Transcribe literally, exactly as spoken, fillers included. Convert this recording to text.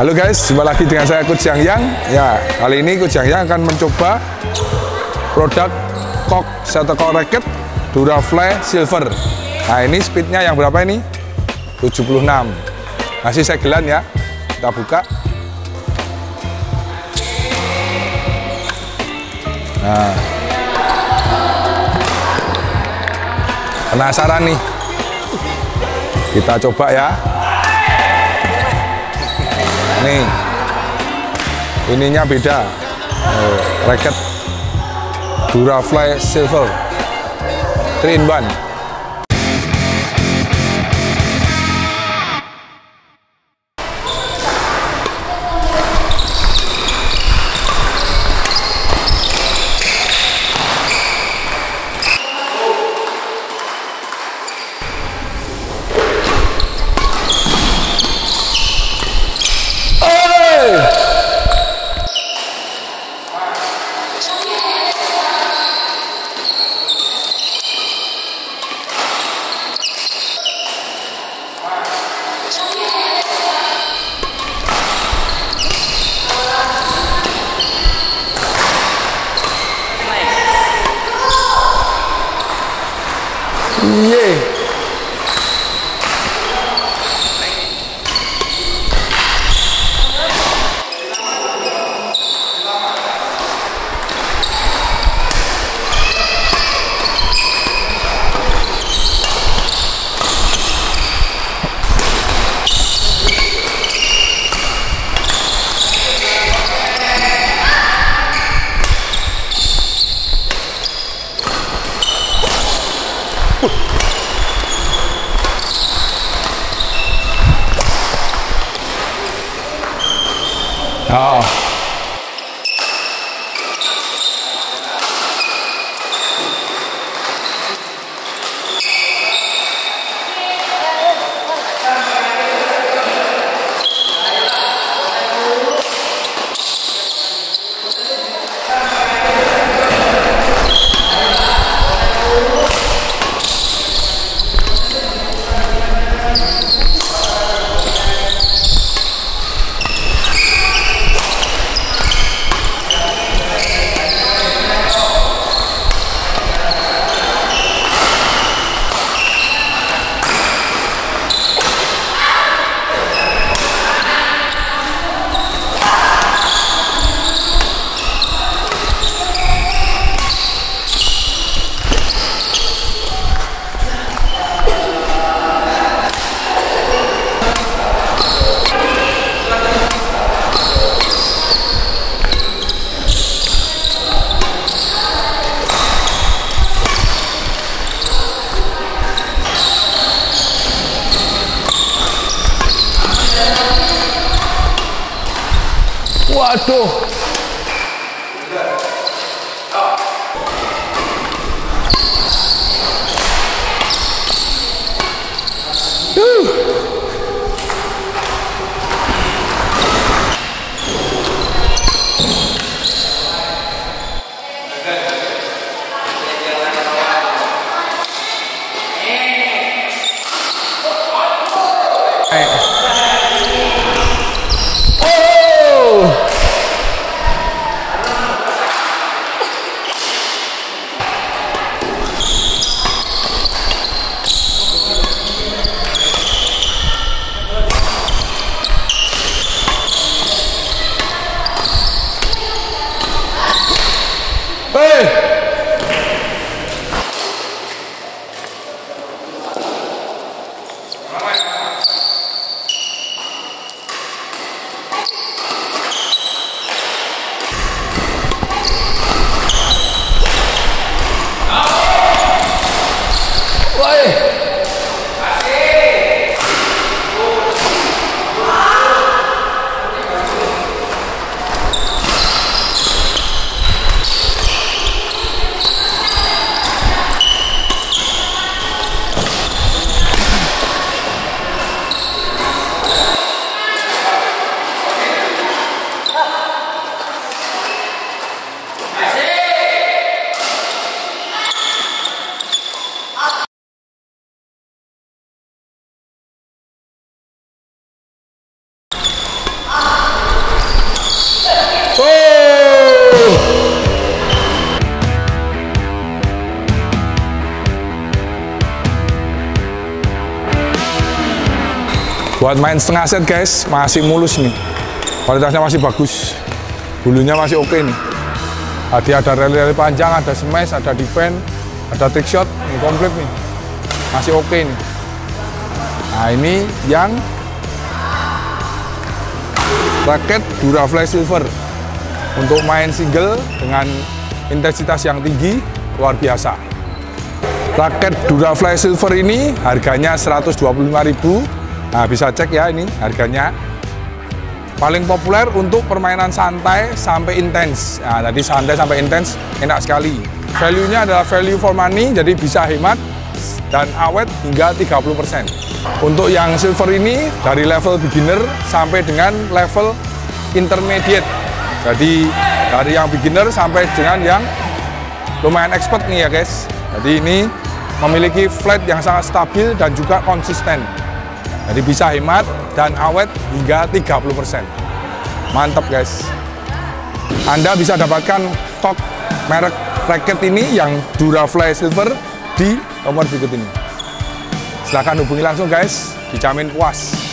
Halo guys, jumpa lagi dengan saya Coach Yang Yang. Ya, kali ini Coach Yang Yang akan mencoba produk Kok Shuttle Racket Durafly Silver. Nah, ini speednya yang berapa ini? tujuh puluh enam. Masih segelan ya. Kita buka. Nah, penasaran nih? Kita coba ya. Nih, ininya beda. Oh, racket Durafly Silver three in one. Yeay. Oh. Waduh. Uh. Hey! Buat main setengah set guys, masih mulus nih. Kualitasnya masih bagus. Bulunya masih oke nih. Tadi ada rally-rally panjang, ada smash, ada defense, ada trick shot, ini komplit nih. Masih oke nih. Nah ini yang raket Durafly Silver. Untuk main single dengan intensitas yang tinggi, luar biasa. Raket Durafly Silver ini harganya seratus dua puluh lima ribu. Nah, bisa cek ya ini harganya. Paling populer untuk permainan santai sampai intens. Nah, tadi santai sampai intens enak sekali. Value-nya adalah value for money, jadi bisa hemat dan awet hingga tiga puluh persen. Untuk yang silver ini dari level beginner sampai dengan level intermediate. Jadi dari yang beginner sampai dengan yang lumayan expert nih ya guys. Jadi ini memiliki flight yang sangat stabil dan juga konsisten. Jadi bisa hemat dan awet hingga tiga puluh persen. Mantap guys. Anda bisa dapatkan kok merek raket ini yang Durafly Silver di nomor berikut ini. Silahkan hubungi langsung guys, dijamin puas.